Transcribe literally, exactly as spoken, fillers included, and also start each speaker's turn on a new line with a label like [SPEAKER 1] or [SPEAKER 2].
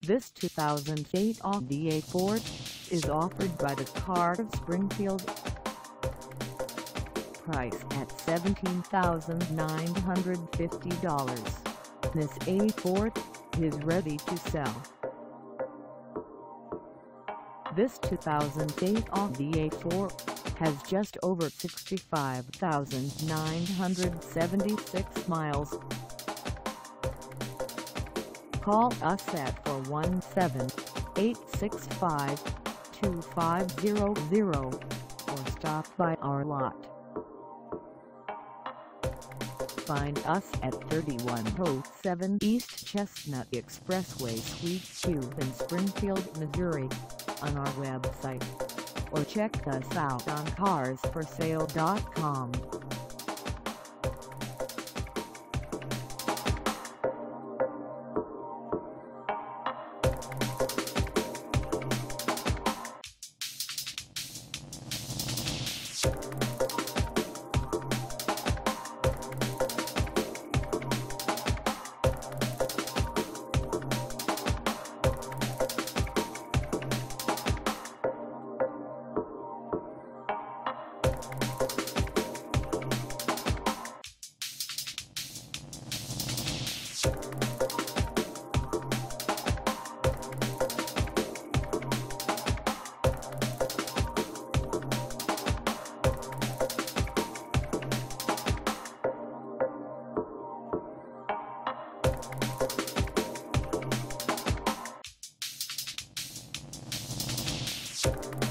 [SPEAKER 1] This two thousand eight Audi A four is offered by the Car of Springfield. Price at seventeen thousand nine hundred fifty dollars. This A four is ready to sell. This two thousand eight Audi A four has just over sixty-five thousand nine hundred seventy-six miles. Call us at four one seven, eight six five, two five zero zero or stop by our lot. Find us at thirty-one oh seven East Chestnut Expressway, Suite two in Springfield, Missouri, on our website, or check us out on cars for sale dot com.
[SPEAKER 2] You